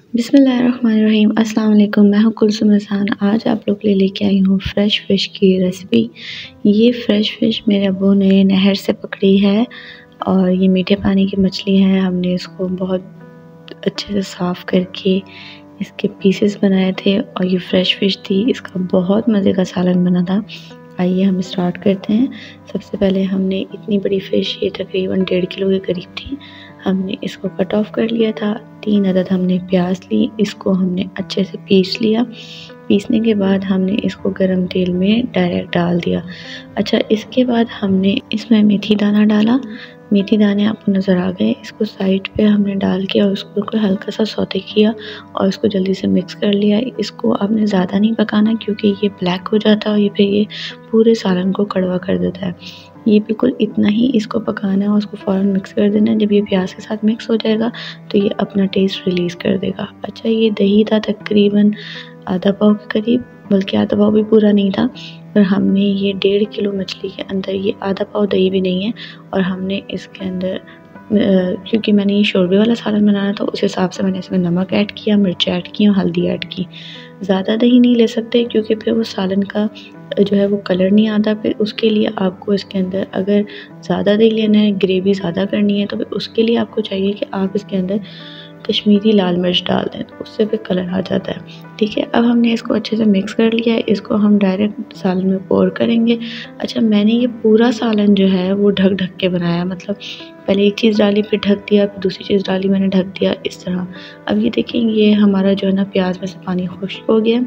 बिस्मिल्लाहिर्रहमानिर्रहीम। अस्सलाम वालेकुम। मैं हूँ कुलसुम हसन। आज आप लोग के लिए लेके आई हूँ फ़्रेश फ़िश की रेसिपी। ये फ़्रेश फ़िश मेरे अब्बू ने नहर से पकड़ी है और ये मीठे पानी की मछली है। हमने इसको बहुत अच्छे से साफ़ करके इसके पीसेस बनाए थे और ये फ़्रेश फ़िश थी। इसका बहुत मज़े का सालन बना था। आइए हम स्टार्ट करते हैं। सबसे पहले हमने इतनी बड़ी फ़िश, ये तकरीबन 1.5 किलो के करीब थी, हमने इसको कट ऑफ कर लिया था। 3 अदद हमने प्याज ली, इसको हमने अच्छे से पीस लिया। पीसने के बाद हमने इसको गरम तेल में डायरेक्ट डाल दिया। अच्छा, इसके बाद हमने इसमें मेथी दाना डाला। मेथी दाने आपको नज़र आ गए। इसको साइड पे हमने डाल के और उसको हल्का सा सौते किया और इसको जल्दी से मिक्स कर लिया। इसको आपने ज़्यादा नहीं पकाना क्योंकि ये ब्लैक हो जाता है और ये फिर ये पूरे सालन को कड़वा कर देता है। ये बिल्कुल इतना ही इसको पकाना है और उसको फ़ौरन मिक्स कर देना है। जब ये प्याज के साथ मिक्स हो जाएगा तो ये अपना टेस्ट रिलीज़ कर देगा। अच्छा, ये दही था तकरीबन आधा पाव के करीब, बल्कि आधा पाव भी पूरा नहीं था। पर हमने ये 1.5 किलो मछली के अंदर ये आधा पाव दही भी नहीं है और हमने इसके अंदर क्योंकि मैंने ये शोरबे वाला सालन बनाना था, उस हिसाब से मैंने इसमें नमक ऐड किया, मिर्च ऐड की और हल्दी ऐड की। ज़्यादा दही नहीं ले सकते क्योंकि फिर वो सालन का जो है वो कलर नहीं आता। फिर उसके लिए आपको इसके अंदर अगर ज़्यादा दही लेना है, ग्रेवी ज़्यादा करनी है, तो फिर उसके लिए आपको चाहिए कि आप इसके अंदर कश्मीरी लाल मिर्च डाल दें, तो उससे फिर कलर आ जाता है। ठीक है, अब हमने इसको अच्छे से मिक्स कर लिया है। इसको हम डायरेक्ट सालन में पोर करेंगे। अच्छा, मैंने ये पूरा सालन जो है वो ढक ढक के बनाया, मतलब पहले एक चीज़ डाली, फिर ढक दिया, फिर दूसरी चीज़ डाली, मैंने ढक दिया, इस तरह। अब ये देखें, ये हमारा जो है ना प्याज में से पानी खुश्क हो गया,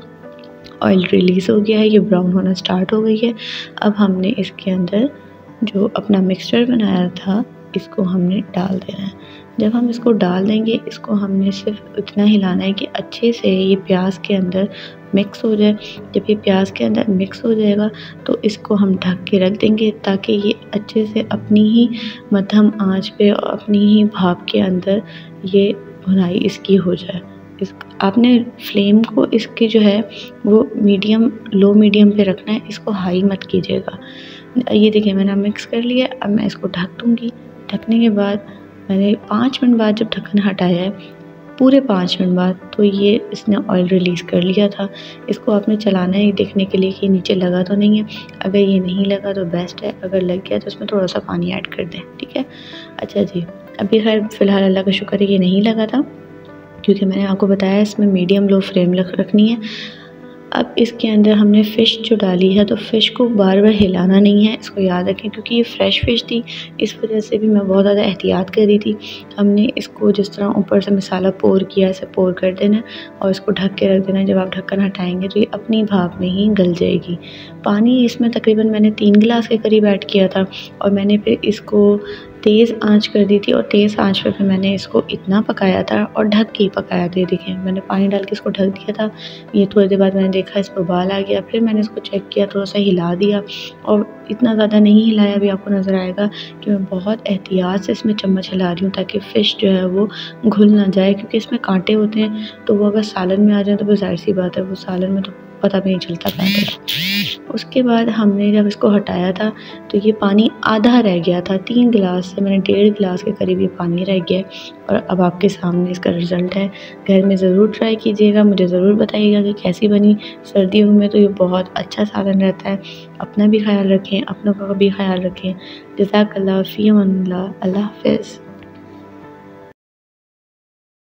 ऑयल रिलीज़ हो गया है, ये ब्राउन होना स्टार्ट हो गई है। अब हमने इसके अंदर जो अपना मिक्सचर बनाया था इसको हमने डाल देना है। जब हम इसको डाल देंगे, इसको हमने सिर्फ इतना हिलाना है कि अच्छे से ये प्याज के अंदर मिक्स हो जाए। जब ये प्याज के अंदर मिक्स हो जाएगा तो इसको हम ढक के रख देंगे ताकि ये अच्छे से अपनी ही मध्यम आंच पे और अपनी ही भाप के अंदर ये भुनाई इसकी हो जाए। इस आपने फ्लेम को इसकी जो है वो लो मीडियम पे रखना है, इसको हाई मत कीजिएगा। ये देखिए, मैंने मिक्स कर लिया। अब मैं इसको ढक दूँगी। ढकने के बाद मैंने 5 मिनट बाद जब ढक्कन हटाया है, पूरे 5 मिनट बाद, तो ये इसने ऑयल रिलीज़ कर लिया था। इसको आपने चलाना है देखने के लिए कि नीचे लगा तो नहीं है। अगर ये नहीं लगा तो बेस्ट है, अगर लग गया तो इसमें थोड़ा-सा पानी ऐड कर दें। ठीक है? अच्छा जी, अभी खैर फ़िलहाल अल्लाह का शुक्र है ये नहीं लगा था क्योंकि मैंने आपको बताया इसमें मीडियम लो फ्लेम रखनी है। अब इसके अंदर हमने फ़िश जो डाली है, तो फ़िश को बार बार हिलाना नहीं है, इसको याद रखें क्योंकि ये फ़्रेश फ़िश थी, इस वजह से भी मैं बहुत ज़्यादा एहतियात कर रही थी। हमने इसको जिस तरह ऊपर से मसाला पोर किया, ऐसे पोर कर देना है और इसको ढक के रख देना है। जब आप ढक्कन हटाएंगे तो ये अपनी भाप में ही गल जाएगी। पानी इसमें तकरीबन मैंने 3 गिलास के करीब ऐड किया था और मैंने फिर इसको तेज़ आंच कर दी थी और तेज़ आंच पे फिर मैंने इसको इतना पकाया था और ढक के ही पकाया था। देखिए, मैंने पानी डाल के इसको ढक दिया था। ये थोड़ी देर बाद मैंने देखा इस पर उबाल आ गया, फिर मैंने इसको चेक किया, थोड़ा-सा हिला दिया और इतना ज़्यादा नहीं हिलाया। अभी आपको नज़र आएगा कि मैं बहुत एहतियात से इसमें चम्मच हिला रही हूँ ताकि फ़िश जो है वो घुल ना जाए, क्योंकि इसमें काँटे होते हैं, तो वो अगर सालन में आ जाए तो फिर ज़ाहिर-सी बात है वो सालन में तो पता भी नहीं चलता काँटे का। उसके बाद हमने जब इसको हटाया था तो ये पानी आधा रह गया था। 3 गिलास से मैंने 1.5 गिलास के करीब ये पानी रह गया है और अब आपके सामने इसका रिज़ल्ट है। घर में ज़रूर ट्राई कीजिएगा, मुझे ज़रूर बताइएगा कि कैसी बनी। सर्दियों में तो ये बहुत अच्छा सालन रहता है। अपना भी ख़याल रखें, अपनों का भी ख़याल रखें। जज़ाकल्लाह फ़ी अमानिल्लाह। अल्लाह हाफ़िज़।